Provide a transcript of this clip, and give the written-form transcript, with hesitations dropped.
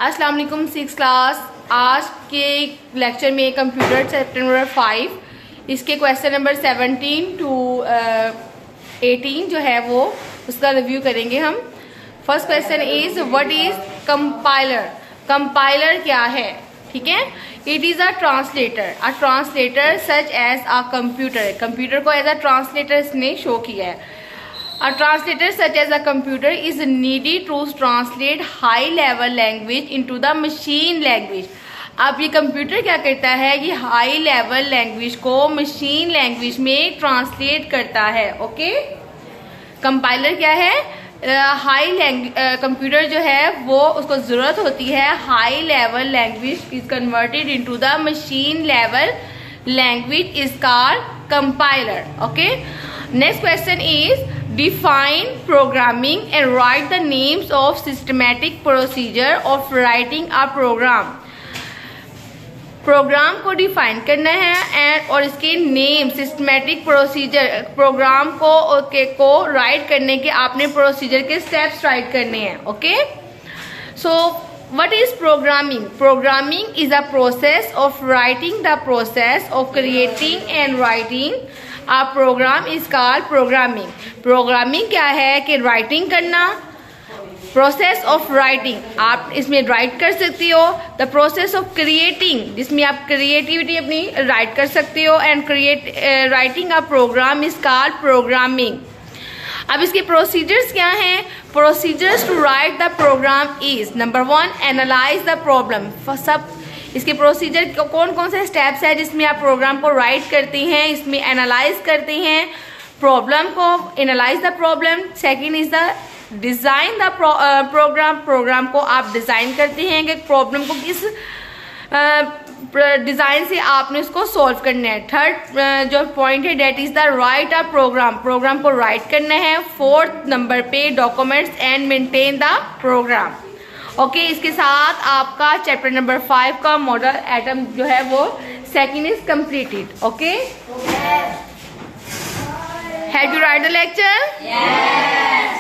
अस्सलाम वालेकुम 6 क्लास। आज के लेक्चर में कंप्यूटर चैप्टर नंबर 5 इसके क्वेश्चन नंबर 17 टू 18 जो है वो उसका रिव्यू करेंगे हम। First question is what is compiler. Compiler क्या है? ठीक है, it is a translator such as a computer. Computer को एज अ ट्रांसलेटर इसने शो किया है। A translator such as a computer is needed to translate high level language into the machine language। अब ये कंप्यूटर क्या करता है कि हाई लेवल लैंग्वेज को मशीन लैंग्वेज में ट्रांसलेट करता है। ओके, कंपाइलर क्या है? कंप्यूटर जो है वो उसको जरूरत होती है high level language is converted into the machine level language is called compiler. Okay, next question is define programming and write the names of systematic procedure of writing a program। Program को define करना है और इसके name systematic procedure, program को write करने के आपने procedure के स्टेप्स राइट करने हैं। Okay, so what is programming? Programming is a process of writing the process of creating and writing a program is called programming. Programming क्या है कि राइटिंग करना, प्रोसेस ऑफ राइटिंग आप इसमें राइट कर सकती हो। द प्रोसेस ऑफ क्रिएटिंग जिसमें आप क्रिएटिविटी अपनी राइट कर सकती हो and writing a program is called programming. अब इसके प्रोसीजर्स क्या हैं? Procedures to write the program is number 1 analyze the problem. सब इसके प्रोसीजर कौन कौन से स्टेप्स है जिसमें आप प्रोग्राम को राइट करते हैं, इसमें एनालाइज करते हैं प्रॉब्लम को, analyze the problem. Second is the design the program. Program को आप डिजाइन करते हैं कि प्रॉब्लम को किस डिजाइन से आपने उसको सॉल्व करना है। थर्ड जो पॉइंट है that is the write a program. Program को राइट करना है। फोर्थ नंबर पे documents and maintain the program. Okay, इसके साथ आपका चैप्टर नंबर 5 का मॉडल एटम जो है वो second is completed. Okay, have you write the lecture?